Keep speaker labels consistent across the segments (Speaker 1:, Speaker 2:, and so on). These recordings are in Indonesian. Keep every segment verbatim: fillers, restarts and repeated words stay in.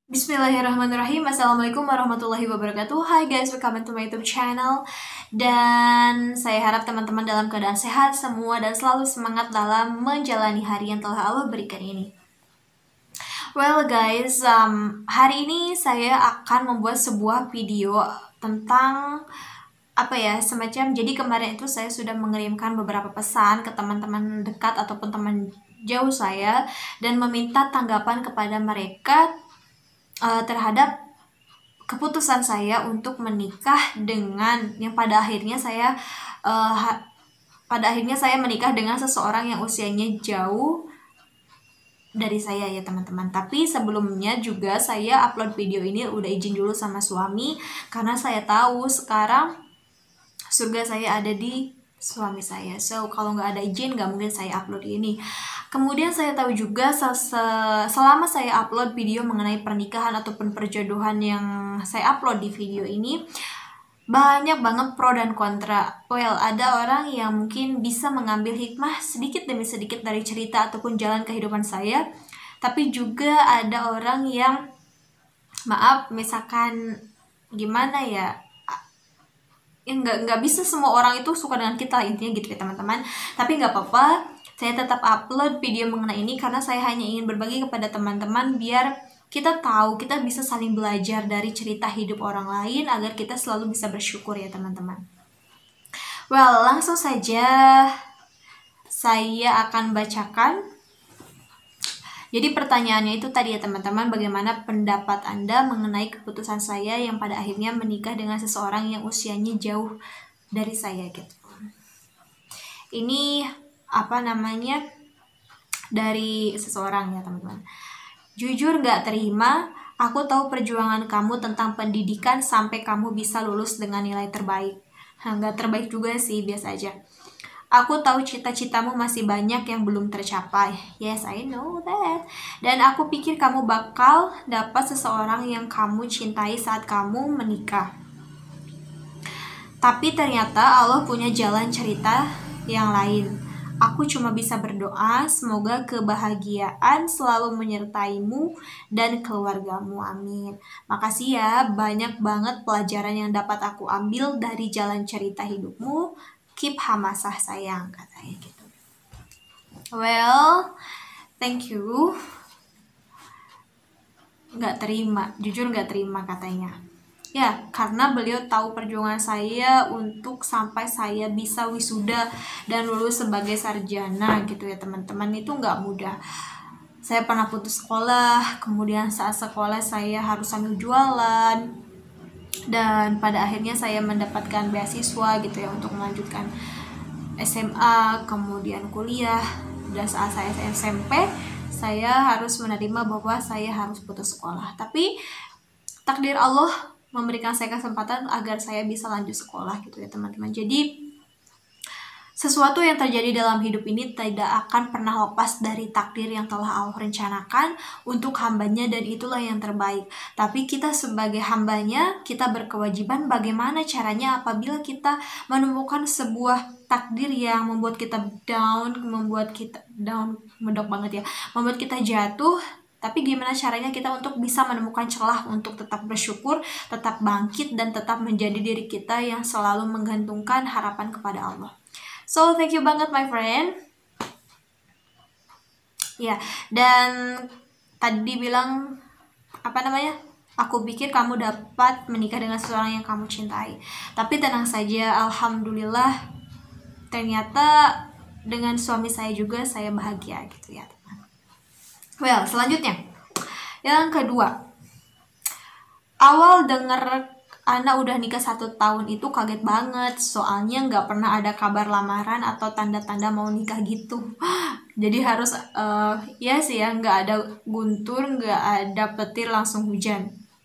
Speaker 1: Bismillahirrahmanirrahim. Assalamualaikum warahmatullahi wabarakatuh. Hai guys, welcome to my YouTube channel. Dan saya harap teman-teman dalam keadaan sehat semua dan selalu semangat dalam menjalani hari yang telah Allah berikan ini. Well guys, um, hari ini saya akan membuat sebuah video tentang apa ya, semacam, jadi kemarin itu saya sudah mengirimkan beberapa pesan ke teman-teman dekat ataupun teman jauh saya dan meminta tanggapan kepada mereka uh, terhadap keputusan saya untuk menikah dengan yang pada akhirnya saya uh, ha, pada akhirnya saya menikah dengan seseorang yang usianya jauh dari saya ya teman-teman. Tapi sebelumnya juga saya upload video ini udah izin dulu sama suami karena saya tahu sekarang surga saya ada di suami saya. So kalau nggak ada izin nggak mungkin saya upload ini. Kemudian saya tahu juga selama saya upload video mengenai pernikahan ataupun perjodohan yang saya upload di video ini, banyak banget pro dan kontra. Well, ada orang yang mungkin bisa mengambil hikmah sedikit demi sedikit dari cerita ataupun jalan kehidupan saya. Tapi juga ada orang yang, maaf, misalkan gimana ya, ya nggak nggak bisa semua orang itu suka dengan kita, intinya gitu ya teman-teman. Tapi nggak apa-apa, saya tetap upload video mengenai ini karena saya hanya ingin berbagi kepada teman-teman biar kita tahu, kita bisa saling belajar dari cerita hidup orang lain agar kita selalu bisa bersyukur ya teman-teman. Well, langsung saja saya akan bacakan. Jadi pertanyaannya itu tadi ya teman-teman, bagaimana pendapat Anda mengenai keputusan saya yang pada akhirnya menikah dengan seseorang yang usianya jauh dari saya gitu. Ini apa namanya, dari seseorang ya teman-teman. Jujur gak terima, aku tahu perjuangan kamu tentang pendidikan sampai kamu bisa lulus dengan nilai terbaik. Nah, gak terbaik juga sih, biasa aja. Aku tahu cita-citamu masih banyak yang belum tercapai. Yes, I know that. Dan aku pikir kamu bakal dapat seseorang yang kamu cintai saat kamu menikah. Tapi ternyata Allah punya jalan cerita yang lain. Aku cuma bisa berdoa, semoga kebahagiaan selalu menyertaimu dan keluargamu. Amin. Makasih ya, banyak banget pelajaran yang dapat aku ambil dari jalan cerita hidupmu. Keep hamasah sayang, katanya gitu. Well, thank you. Nggak terima, jujur nggak terima katanya. Ya, karena beliau tahu perjuangan saya untuk sampai saya bisa wisuda dan lulus sebagai sarjana gitu ya teman-teman. Itu nggak mudah. Saya pernah putus sekolah, kemudian saat sekolah saya harus sambil jualan, dan pada akhirnya saya mendapatkan beasiswa gitu ya untuk melanjutkan S M A, kemudian kuliah. Dan saat saya S M P, saya harus menerima bahwa saya harus putus sekolah. Tapi takdir Allah memberikan saya kesempatan agar saya bisa lanjut sekolah gitu ya teman-teman. Jadi sesuatu yang terjadi dalam hidup ini tidak akan pernah lepas dari takdir yang telah Allah rencanakan untuk hambanya, dan itulah yang terbaik. Tapi kita sebagai hambanya, kita berkewajiban bagaimana caranya apabila kita menemukan sebuah takdir yang membuat kita down, membuat kita down, medok banget ya, membuat kita jatuh. Tapi gimana caranya kita untuk bisa menemukan celah untuk tetap bersyukur, tetap bangkit, dan tetap menjadi diri kita yang selalu menggantungkan harapan kepada Allah. So, thank you banget my friend. Ya, dan tadi bilang, apa namanya, aku pikir kamu dapat menikah dengan seseorang yang kamu cintai. Tapi tenang saja, alhamdulillah, ternyata dengan suami saya juga saya bahagia gitu ya. Well, selanjutnya, yang kedua, awal denger Ana udah nikah satu tahun itu kaget banget, soalnya nggak pernah ada kabar lamaran atau tanda-tanda mau nikah gitu. Jadi harus, uh, ya sih ya, nggak ada guntur, nggak ada petir, langsung hujan.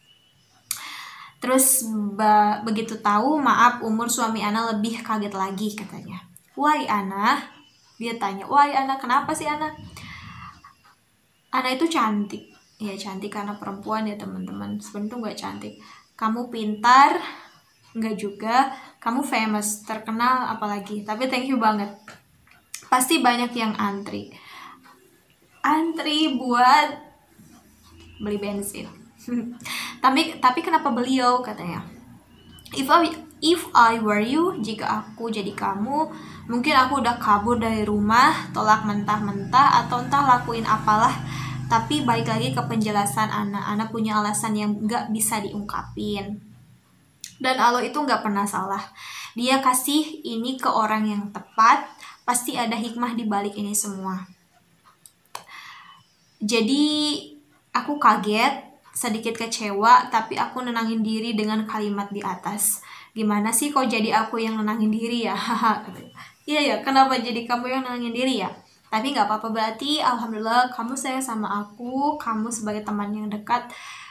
Speaker 1: Terus ba- begitu tahu, maaf, umur suami Ana lebih kaget lagi katanya. Why Ana? Dia tanya, why Ana? Kenapa sih Ana? Ana itu cantik, ya cantik karena perempuan ya teman-teman. Sebenarnya tuh nggak cantik. Kamu pintar, nggak juga. Kamu famous, terkenal apalagi. Tapi thank you banget. Pasti banyak yang antri, antri buat beli bensin. tapi tapi kenapa beliau katanya, if I if I were you, jika aku jadi kamu, mungkin aku udah kabur dari rumah, tolak mentah-mentah, atau entah lakuin apalah. Tapi balik lagi ke penjelasan anak, anak punya alasan yang gak bisa diungkapin. Dan Allah itu gak pernah salah. Dia kasih ini ke orang yang tepat, pasti ada hikmah di balik ini semua. Jadi aku kaget, sedikit kecewa, tapi aku nenangin diri dengan kalimat di atas. Gimana sih kok jadi aku yang nenangin diri ya? Iya ya, kenapa jadi kamu yang nenangin diri ya? Tapi gak apa-apa, berarti alhamdulillah kamu sayang sama aku, kamu sebagai teman yang dekat.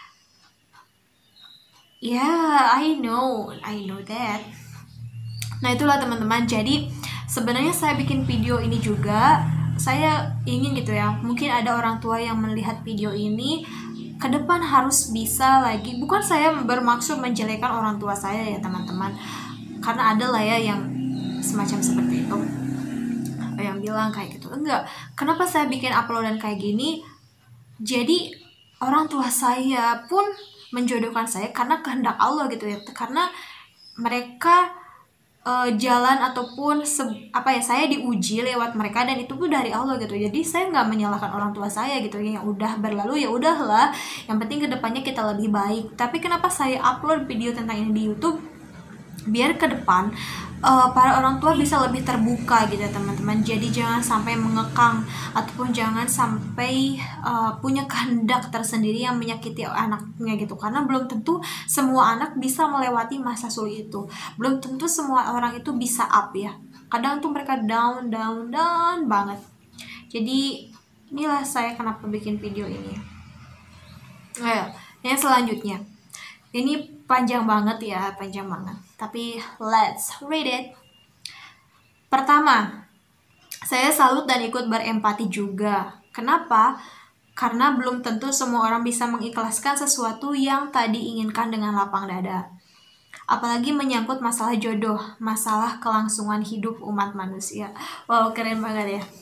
Speaker 1: Ya, yeah, I know, I know that. Nah itulah teman-teman, jadi sebenarnya saya bikin video ini juga, saya ingin gitu ya, mungkin ada orang tua yang melihat video ini, ke depan harus bisa lagi, bukan saya bermaksud menjelekan orang tua saya ya teman-teman, karena ada lah ya yang semacam seperti itu, yang bilang kayak gitu, enggak, kenapa saya bikin uploadan kayak gini, jadi orang tua saya pun menjodohkan saya karena kehendak Allah gitu ya, karena mereka uh, jalan ataupun apa ya, saya diuji lewat mereka dan itu tuh dari Allah gitu, jadi saya nggak menyalahkan orang tua saya gitu ya, yang udah berlalu ya udahlah, yang penting kedepannya kita lebih baik. Tapi kenapa saya upload video tentang ini di YouTube, biar ke depan uh, para orang tua bisa lebih terbuka gitu ya teman-teman. Jadi jangan sampai mengekang ataupun jangan sampai uh, punya kehendak tersendiri yang menyakiti anaknya gitu, karena belum tentu semua anak bisa melewati masa sulit itu, belum tentu semua orang itu bisa up ya, kadang tuh mereka down down down banget. Jadi inilah saya kenapa bikin video ini. Nah, yang selanjutnya ini panjang banget ya, panjang banget. Tapi let's read it. Pertama, saya salut dan ikut berempati juga. Kenapa? Karena belum tentu semua orang bisa mengikhlaskan sesuatu yang tadi inginkan dengan lapang dada. Apalagi menyangkut masalah jodoh, masalah kelangsungan hidup umat manusia. Wow, keren banget ya.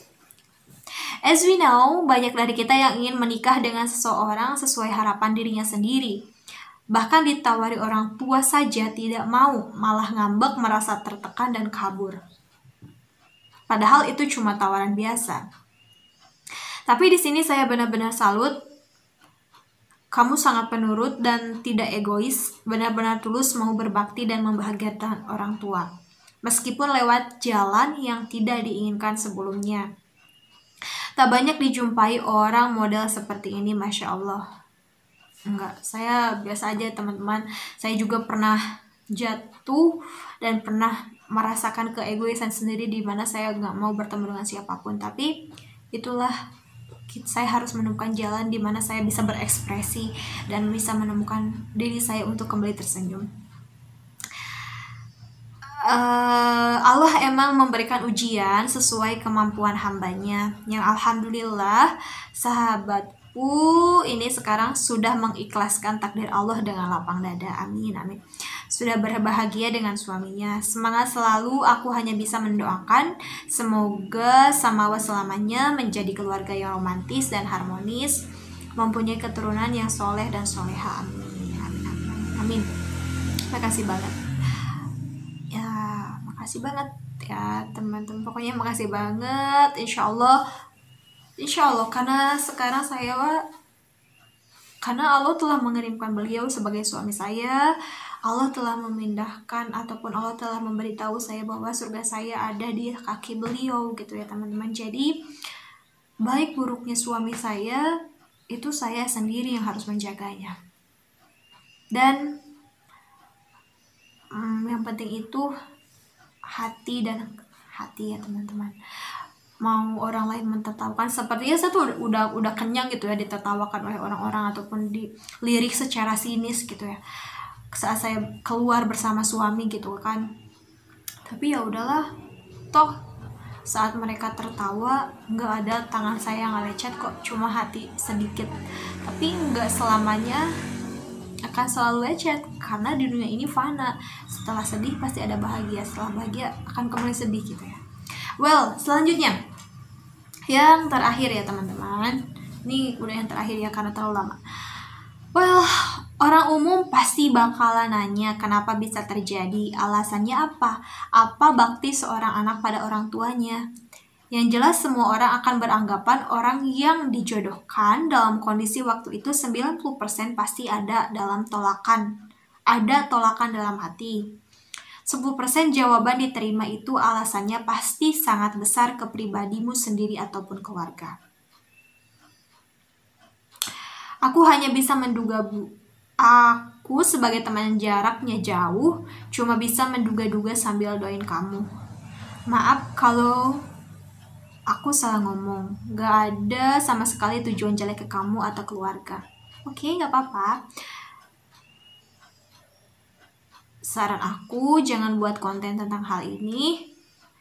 Speaker 1: As we know, banyak dari kita yang ingin menikah dengan seseorang sesuai harapan dirinya sendiri. Bahkan ditawari orang tua saja tidak mau, malah ngambek, merasa tertekan dan kabur. Padahal itu cuma tawaran biasa. Tapi di sini saya benar-benar salut. Kamu sangat penurut dan tidak egois, benar-benar tulus mau berbakti dan membahagiakan orang tua. Meskipun lewat jalan yang tidak diinginkan sebelumnya. Tak banyak dijumpai orang model seperti ini, Masya Allah. Enggak, saya biasa aja teman-teman. Saya juga pernah jatuh dan pernah merasakan keegoisan sendiri di mana saya nggak mau bertemu dengan siapapun. Tapi itulah, saya harus menemukan jalan di mana saya bisa berekspresi dan bisa menemukan diri saya untuk kembali tersenyum. Uh, Allah emang memberikan ujian sesuai kemampuan hambanya, yang alhamdulillah sahabat Uh, ini sekarang sudah mengikhlaskan takdir Allah dengan lapang dada. Amin, amin. Sudah berbahagia dengan suaminya. Semangat selalu, aku hanya bisa mendoakan semoga Samawa selamanya menjadi keluarga yang romantis dan harmonis, mempunyai keturunan yang soleh dan soleha. Amin, amin, amin, amin. Makasih banget. Ya, makasih banget ya teman-teman. Pokoknya makasih banget. Insya Allah. Insya Allah, karena sekarang saya, karena Allah telah mengirimkan beliau sebagai suami saya, Allah telah memindahkan ataupun Allah telah memberitahu saya bahwa surga saya ada di kaki beliau gitu ya teman-teman. Jadi baik buruknya suami saya itu saya sendiri yang harus menjaganya. Dan hmm, yang penting itu hati dan hati ya teman-teman. Mau orang lain mentertawakan, sepertinya saya tuh udah, udah udah kenyang gitu ya ditertawakan oleh orang-orang ataupun dilirik secara sinis gitu ya saat saya keluar bersama suami gitu kan. Tapi ya udahlah, toh saat mereka tertawa nggak ada tangan saya yang lecet kok, cuma hati sedikit. Tapi nggak selamanya akan selalu lecet, karena di dunia ini fana. Setelah sedih pasti ada bahagia, setelah bahagia akan kembali sedih gitu ya. Well, selanjutnya yang terakhir ya teman-teman, ini udah yang terakhir ya karena terlalu lama. Well, orang umum pasti bakalan nanya kenapa bisa terjadi, alasannya apa, apa bakti seorang anak pada orang tuanya. Yang jelas semua orang akan beranggapan orang yang dijodohkan dalam kondisi waktu itu sembilan puluh persen pasti ada dalam tolakan. Ada tolakan dalam hati. sepuluh persen jawaban diterima itu alasannya pasti sangat besar ke pribadimu sendiri ataupun keluarga. Aku hanya bisa menduga bu. Aku sebagai teman jaraknya jauh, cuma bisa menduga-duga sambil doain kamu. Maaf kalau aku salah ngomong. Gak ada sama sekali tujuan jelek ke kamu atau keluarga. Oke, gak apa-apa. Saran aku, jangan buat konten tentang hal ini.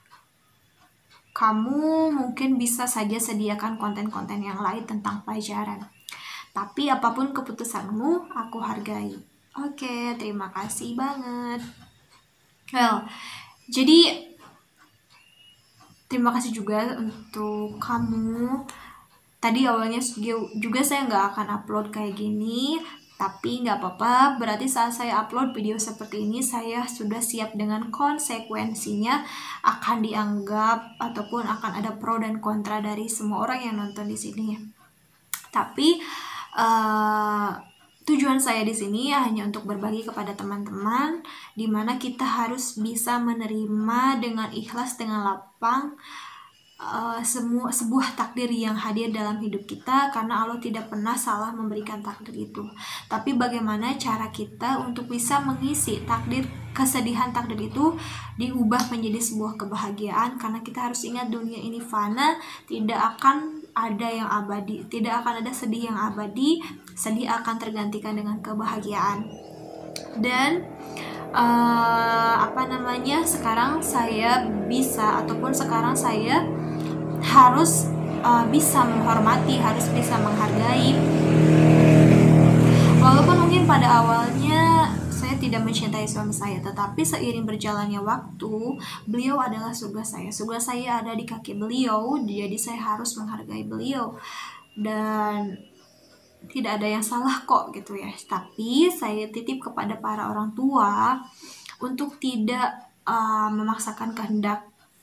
Speaker 1: Kamu mungkin bisa saja sediakan konten-konten yang lain tentang pelajaran. Tapi apapun keputusanmu, aku hargai. Oke, terima kasih banget. Well, jadi terima kasih juga untuk kamu. Tadi awalnya juga saya nggak akan upload kayak gini, tapi nggak apa-apa. Berarti saat saya upload video seperti ini, saya sudah siap dengan konsekuensinya akan dianggap ataupun akan ada pro dan kontra dari semua orang yang nonton di sini. Tapi uh, tujuan saya di sini hanya untuk berbagi kepada teman-teman, dimana kita harus bisa menerima dengan ikhlas, dengan lapang uh, semua sebuah takdir yang hadir dalam hidup kita, karena Allah tidak pernah salah memberikan takdir itu. Tapi bagaimana cara kita untuk bisa mengisi takdir, kesedihan takdir itu diubah menjadi sebuah kebahagiaan, karena kita harus ingat dunia ini fana, tidak akan ada yang abadi, tidak akan ada sedih yang abadi, sedih akan tergantikan dengan kebahagiaan. Dan uh, apa namanya sekarang saya bisa ataupun sekarang saya harus uh, bisa menghormati, harus bisa menghargai, walaupun mungkin pada awalnya saya tidak mencintai suami saya, tetapi seiring berjalannya waktu, beliau adalah surga saya. Surga saya ada di kaki beliau, jadi saya harus menghargai beliau. Dan tidak ada yang salah kok gitu ya. Tapi saya titip kepada para orang tua untuk tidak uh, memaksakan kehendak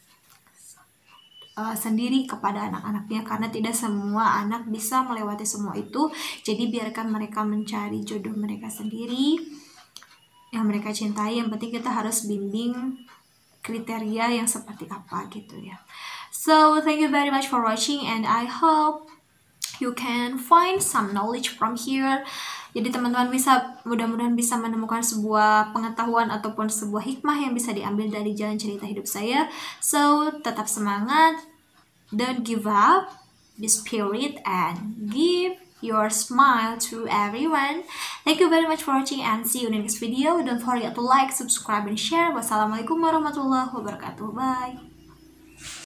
Speaker 1: uh, sendiri kepada anak-anaknya, karena tidak semua anak bisa melewati semua itu. Jadi biarkan mereka mencari jodoh mereka sendiri yang mereka cintai. Yang penting kita harus bimbing kriteria yang seperti apa gitu ya. So thank you very much for watching, and I hope you can find some knowledge from here. Jadi teman-teman bisa, mudah-mudahan bisa menemukan sebuah pengetahuan ataupun sebuah hikmah yang bisa diambil dari jalan cerita hidup saya. So tetap semangat, don't give up, be spirit, and give your smile to everyone. Thank you very much for watching, and see you in the next video. Don't forget to like, subscribe, and share. Wassalamualaikum warahmatullahi wabarakatuh. Bye.